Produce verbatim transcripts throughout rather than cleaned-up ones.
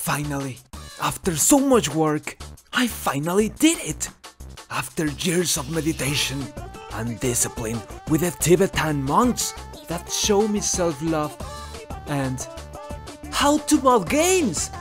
Finally, after so much work, I finally did it! After years of meditation and discipline with the Tibetan monks that show me self-love and how to mod games!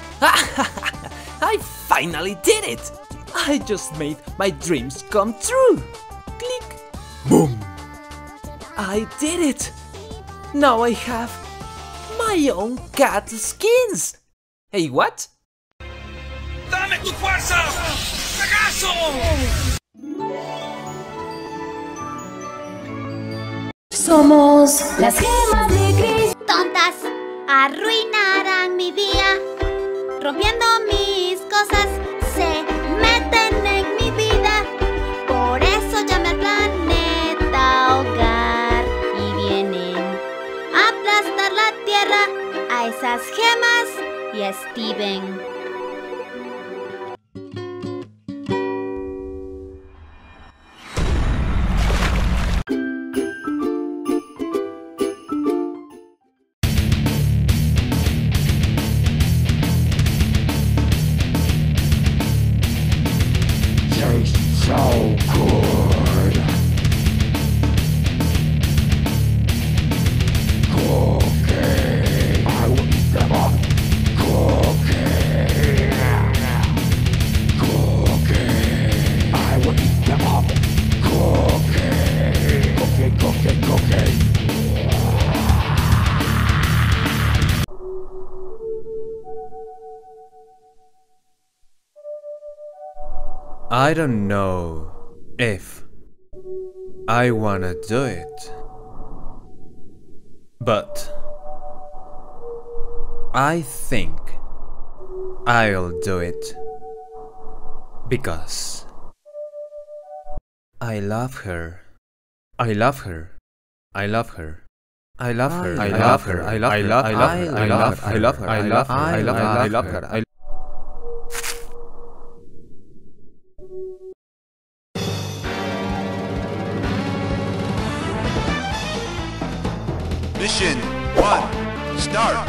I finally did it! I just made my dreams come true! Click! Boom! I did it! Now I have my own cat skins! Hey, what? ¡Dame tu fuerza! ¡Pegaso! Somos las gemas de Cris. Tontas, arruinarán mi día. Rompiendo mis cosas, se meten en mi vida. Por eso llamé al planeta hogar. Y vienen a aplastar la tierra, a esas gemas y a Steven. So good. Cookie. I will eat them up. Cookie. Cookie. I will eat them up. Cookie. Cookie, cookie, cookie. I don't know if I wanna do it, but I think I'll do it because I love her. I love her. I love her. I love her. I love her. I love her. I love her. I love her. I love her. I love her. I love her. I love her. Mission one, start!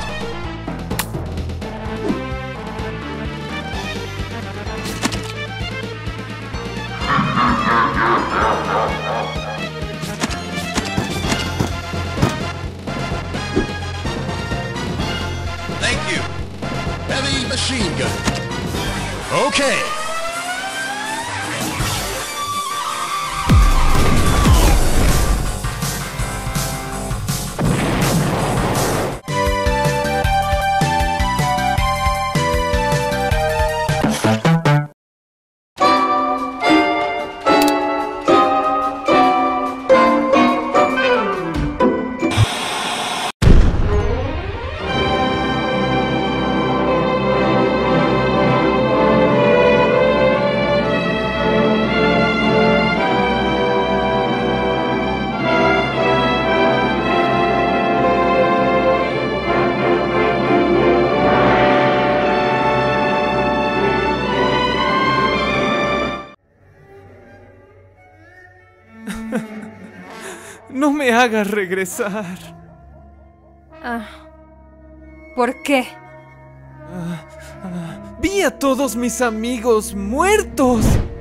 Thank you! Heavy machine gun. Okay! No me hagas regresar. Ah, ¿por qué? Ah, ah, vi a todos mis amigos muertos.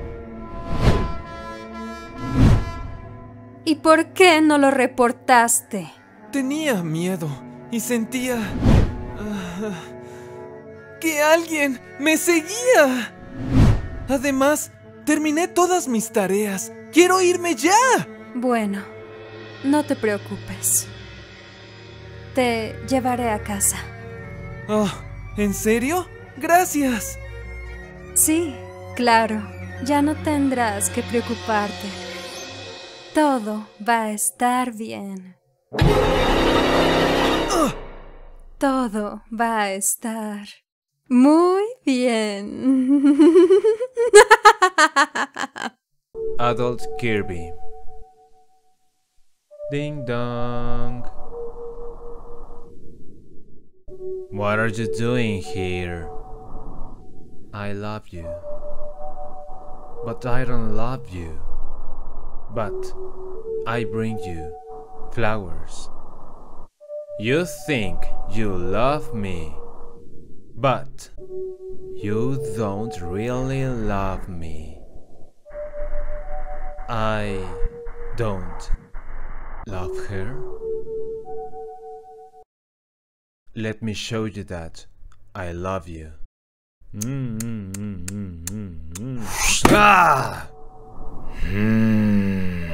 ¿Y por qué no lo reportaste? Tenía miedo y sentía ah, que alguien me seguía. Además, terminé todas mis tareas. ¡Quiero irme ya! Bueno, no te preocupes. Te llevaré a casa. Oh, ¿en serio? Gracias. Sí, claro. Ya no tendrás que preocuparte. Todo va a estar bien. Uh. Todo va a estar muy bien. Adult Kirby. Ding dong. What are you doing here? I love you. But I don't love you. But I bring you flowers. You think you love me, but You don't really love me. I don't love her. Let me show you that I love you. Mm, mm, mm, mm, mm, mm. Ah! Mm.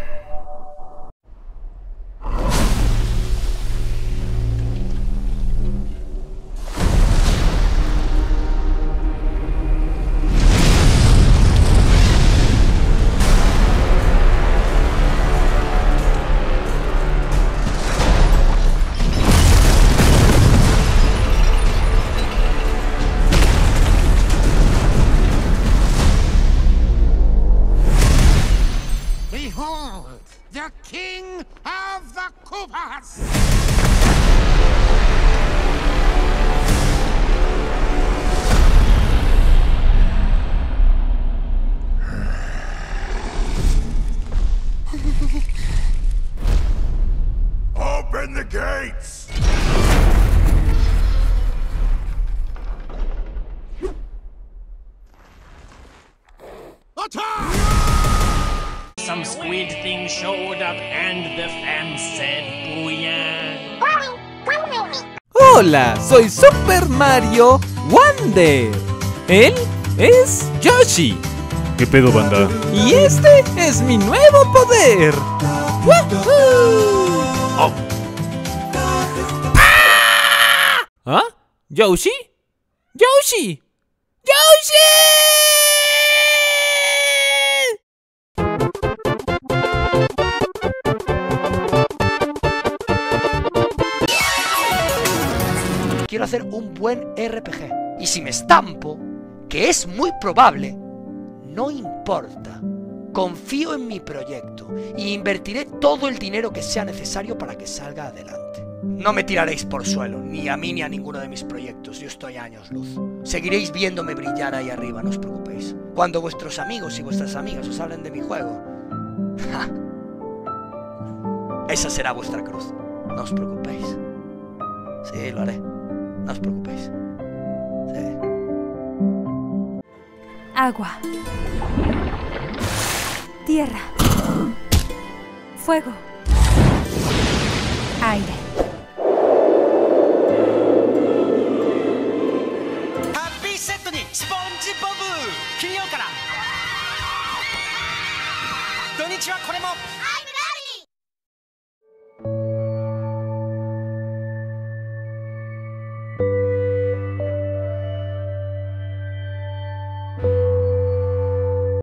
Behold, the king of the Koopas! Open the gates! Attack! Some squid thing showed up and the fans said booyah. Hola, soy Super Mario Wonder. Él es Yoshi. ¿Qué pedo, banda? Y este es mi nuevo poder. ¡Woohoo! Oh. ¡Ah! ¿Ah? ¿Yoshi? ¡Yoshi! ¡Yoshi! Quiero hacer un buen R P G. Y si me estampo, que es muy probable, no importa. Confío en mi proyecto y invertiré todo el dinero que sea necesario para que salga adelante. No me tiraréis por suelo, ni a mí ni a ninguno de mis proyectos. Yo estoy a años luz. Seguiréis viéndome brillar ahí arriba, no os preocupéis. Cuando vuestros amigos y vuestras amigas os hablen de mi juego, ¡ja! Esa será vuestra cruz. No os preocupéis. Sí, lo haré. No os preocupéis. Sí. Agua. Tierra. Fuego. Aire.